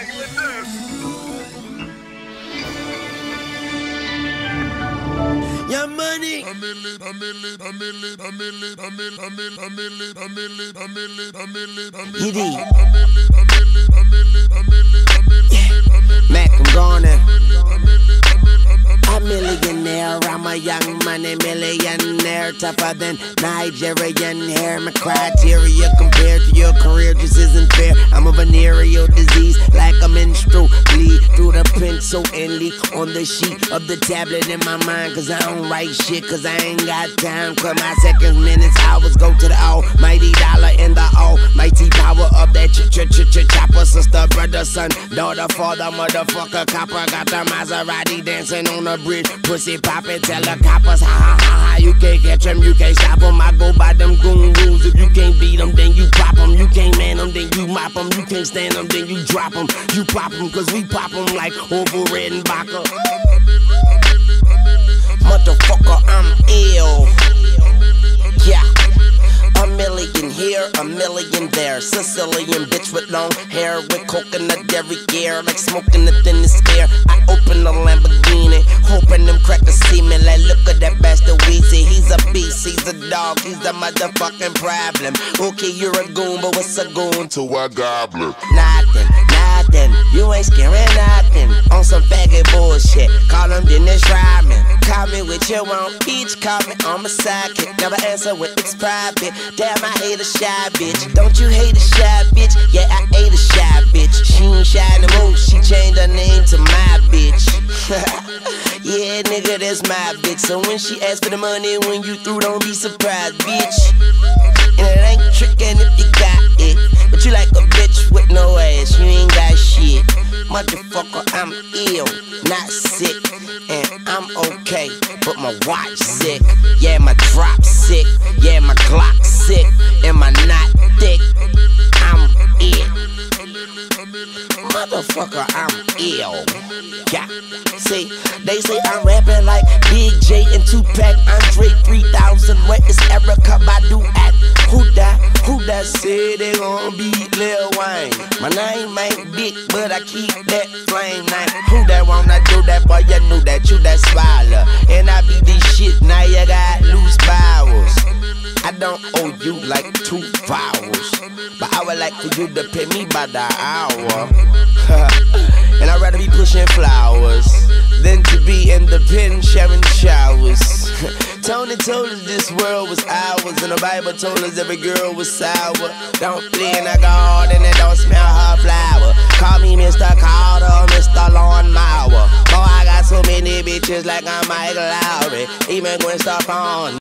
Your money. Mac, I'm gone. A millionaire, I'm a young money millionaire, tougher than Nigerian hair. My criteria compared to your career just isn't fair. I'm a venereal disease, like a menstrual bleed through the pencil and leak on the sheet of the tablet in my mind. Cause I don't write shit, cause I ain't got time. Cause my seconds, minutes, hours go to the almighty dollar and the almighty power of that chopper. Sister, brother, son, daughter, father, motherfucker, copper. Got the Maserati dancing on the bridge, pussy poppin', tell the coppers, ha ha ha ha. You can't catch them, you can't stop them. I go by them goon rules. If you can't beat them, then you pop them. You can't man them, then you mop them. You can't stand them, then you drop them. You pop them, cause we pop them like Orville Redenbacher. Motherfucker, I'm ill. Yeah. A million here, a million there. Sicilian bitch with long hair, with coconut dairy gear, like smoking the thinnest air. I open the Lamborghini, hoping them crackers see me. Like, look at that bastard Weezy. He's a beast, he's a dog, he's the motherfucking problem. Okay, you're a goon, but what's a goon to a goblin? Nothing, nothing. You ain't scaring nothing. On some faggot bullshit. Call him Dennis Rodman. Call me with your own peach. Call me on my sidekick. Never answer when it's private. Damn, I hate a shy bitch. Don't you hate a shy bitch? Yeah, I hate a shy bitch. She ain't shy no more. She changed her name to my bitch. Yeah, nigga, that's my bitch. So when she asks for the money, when you through, don't be surprised, bitch. And it ain't trickin' if you got it. But you like a bitch with no ass. You ain't got shit. Motherfucker, I'm ill, not sick. And I'm okay, but my watch sick. Yeah, my drop sick. Yeah, my Glock sick. And my knot thick. I'm it. Motherfucker, I'm ill. Yeah. See, they say I'm rapping like Big J and Tupac, Andre 3000. Where is Erica Badu at? Who that say they gon' beat Lil Wayne? My name ain't big, but I keep that flame name. Who that wanna do that, boy? You knew that, you that smiler. And I be this shit, now you got loose bowels. I don't owe you like 2 vowels, but I would like for you to pay me by the hour. And I'd rather be pushing flowers than to be in the pen sharing showers. Tony told us this world was ours, and the Bible told us every girl was sour. Don't play in the garden and don't smell her flower. Call me Mr. Carter or Mr. Lawn Mower. Boy, I got so many bitches like I'm Mike Lowry. Even Gwen Stefani.